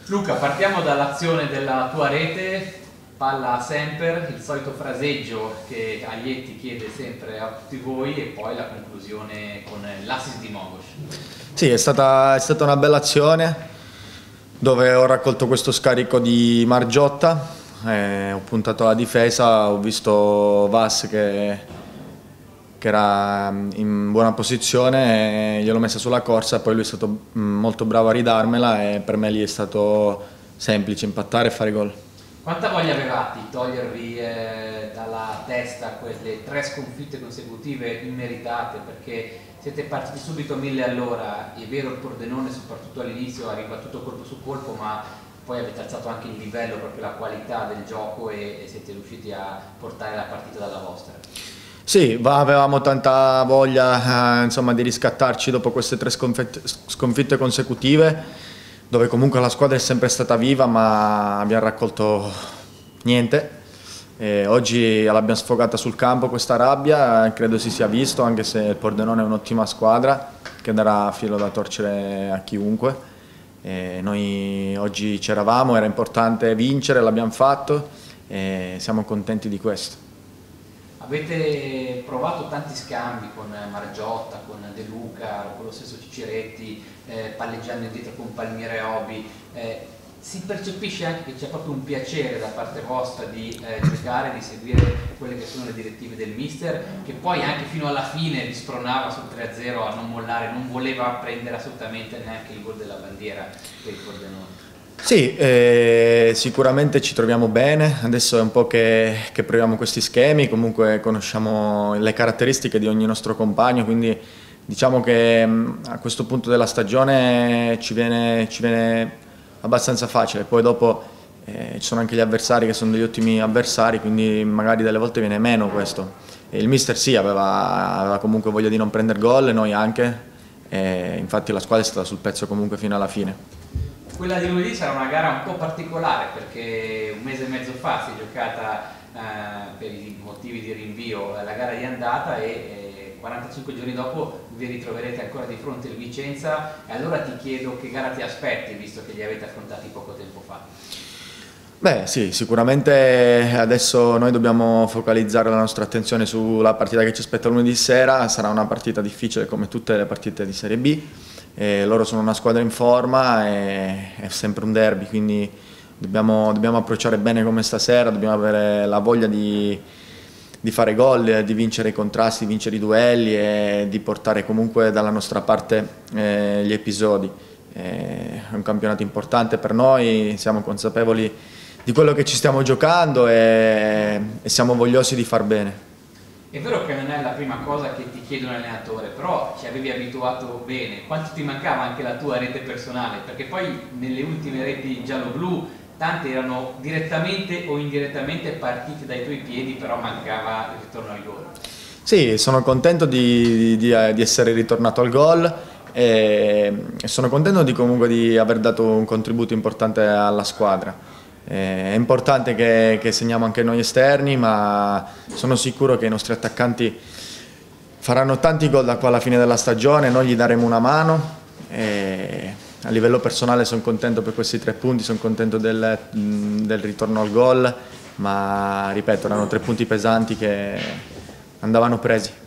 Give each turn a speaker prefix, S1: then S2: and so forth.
S1: Luca, partiamo dall'azione della tua rete, palla a Semper, il solito fraseggio che Aglietti chiede sempre a tutti voi e poi la conclusione con l'assist di Mogos.
S2: Sì, è stata una bella azione dove ho raccolto questo scarico di Margiotta, ho puntato alla difesa, ho visto Vas che era in buona posizione, e gliel'ho messa sulla corsa, poi lui è stato molto bravo a ridarmela e per me lì è stato semplice impattare e fare gol.
S1: Quanta voglia avevate di togliervi dalla testa quelle 3 sconfitte consecutive immeritate, perché siete partiti subito a 1000 all'ora, è vero il Pordenone soprattutto all'inizio ha ribattuto colpo su colpo, ma poi avete alzato anche il livello, proprio la qualità del gioco e siete riusciti a portare la partita dalla vostra.
S2: Sì, avevamo tanta voglia insomma, di riscattarci dopo queste 3 sconfitte consecutive, dove comunque la squadra è sempre stata viva ma abbiamo raccolto niente. Oggi l'abbiamo sfogata sul campo questa rabbia, credo si sia visto, anche se il Pordenone è un'ottima squadra che darà filo da torcere a chiunque. Noi oggi c'eravamo, era importante vincere, l'abbiamo fatto e siamo contenti di questo.
S1: Avete provato tanti scambi con Margiotta, con De Luca, con lo stesso Ciciretti, palleggiando indietro con Palmieri e Obi. Si percepisce anche che c'è proprio un piacere da parte vostra di giocare, di seguire quelle che sono le direttive del mister, che poi anche fino alla fine vi spronava sul 3-0 a non mollare, non voleva prendere assolutamente neanche il gol della bandiera per il Pordenone.
S2: Sì, sicuramente ci troviamo bene, adesso è un po' che proviamo questi schemi, comunque conosciamo le caratteristiche di ogni nostro compagno, quindi diciamo che a questo punto della stagione ci viene abbastanza facile, poi dopo ci sono anche gli avversari che sono degli ottimi avversari, quindi magari delle volte viene meno questo. E il mister sì, aveva comunque voglia di non prendere gol, e noi anche, e infatti la squadra è stata sul pezzo comunque fino alla fine.
S1: Quella di lunedì sarà una gara un po' particolare perché un mese e mezzo fa si è giocata per i motivi di rinvio la gara di andata e 45 giorni dopo vi ritroverete ancora di fronte il Vicenza, e allora ti chiedo che gara ti aspetti visto che li avete affrontati poco tempo fa.
S2: Beh sì, sicuramente adesso noi dobbiamo focalizzare la nostra attenzione sulla partita che ci aspetta lunedì sera, sarà una partita difficile come tutte le partite di Serie B. Loro sono una squadra in forma e è sempre un derby, quindi dobbiamo approcciare bene come stasera, dobbiamo avere la voglia di fare gol, di vincere i contrasti, di vincere i duelli e di portare comunque dalla nostra parte gli episodi. È un campionato importante per noi, siamo consapevoli di quello che ci stiamo giocando e siamo vogliosi di far bene.
S1: È vero che non è la prima cosa che ti chiede un allenatore, però ci avevi abituato bene. Quanto ti mancava anche la tua rete personale? Perché poi nelle ultime reti giallo-blu tante erano direttamente o indirettamente partite dai tuoi piedi, però mancava il ritorno al gol.
S2: Sì, sono contento di essere ritornato al gol e sono contento comunque di aver dato un contributo importante alla squadra. È importante che segniamo anche noi esterni, ma sono sicuro che i nostri attaccanti faranno tanti gol da qua alla fine della stagione, noi gli daremo una mano. E a livello personale sono contento per questi 3 punti, sono contento del ritorno al gol, ma ripeto, erano 3 punti pesanti che andavano presi.